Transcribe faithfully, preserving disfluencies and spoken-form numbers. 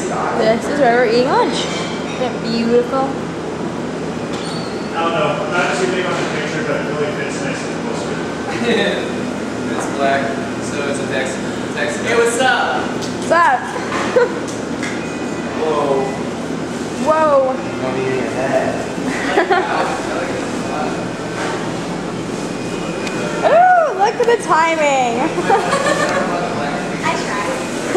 This is where we're eating lunch. Isn't it beautiful? I don't know. I'm not too big on the picture, but it really fits nice and closer. It's black, so it's a text. text. Hey, what's up? What's up? Whoa. Whoa. Don't need any of that. Ooh, look at the timing.